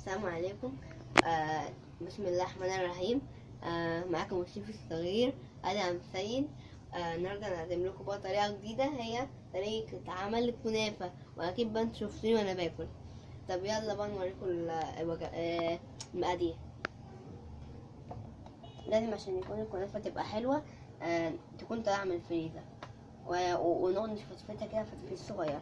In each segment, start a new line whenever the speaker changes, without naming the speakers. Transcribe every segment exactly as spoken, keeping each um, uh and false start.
السلام عليكم. آه بسم الله الرحمن الرحيم. آه معاكم الشيف الصغير ادهم سيد. آه النهارده هنقدم لكم بقى طريقه جديده، هي طريقه عمل الكنافه، واكيد بقى انتوا شفتوني وانا باكل. طب يلا بقى نوريكم الوجه... آه المقادير. لازم عشان يكون الكنافه تبقى حلوه آه تكون طالعه من الفريزر، ونقعد نفتفتها كده فتفيت صغير.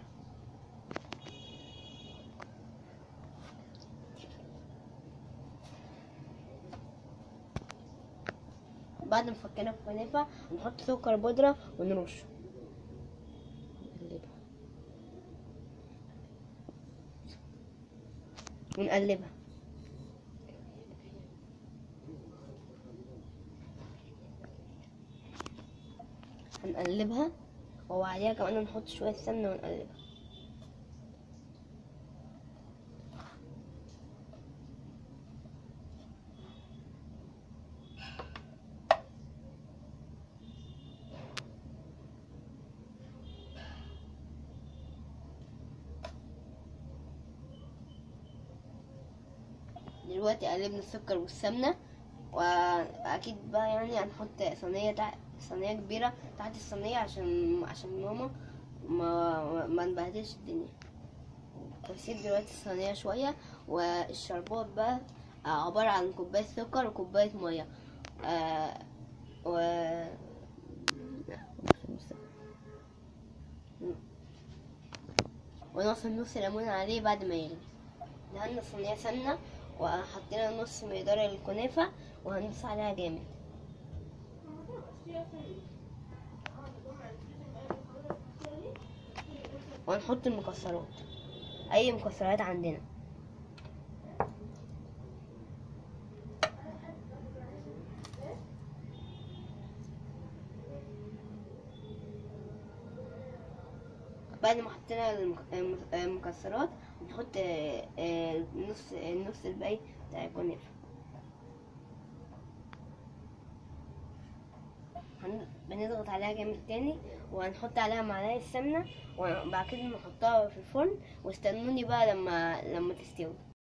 بعد ما فكينا الكنافه نحط سكر بودره ونرشه ونقلبها هنقلبها وبعديها كمان نحط شويه سمنه ونقلبها. دلوقتي قلبنا السكر والسمنه، واكيد بقى يعني هنحط صينيه تحت، صينيه كبيره تحت الصينيه عشان عشان ماما ما ما نبهدلش الدنيا. واسيب دلوقتي الصينيه شويه، والشربات بقى عباره عن كوبايه سكر وكوبايه ميه آه و ونص نص ليمون عليه بعد ما يغلي. دهنا الصينيه سمنه وحطينا نص مقدار الكنافه وهندوس عليها جامد. وهنحط المكسرات، اي مكسرات عندنا. بعد ما حطينا المكسرات نحط نص النص الباقي بتاع الكنافه. بنضغط عليها جامد تاني وهنحط عليها معلقه سمنه، وبعد كده نحطها في الفرن. واستنوني بقى لما لما تستوي.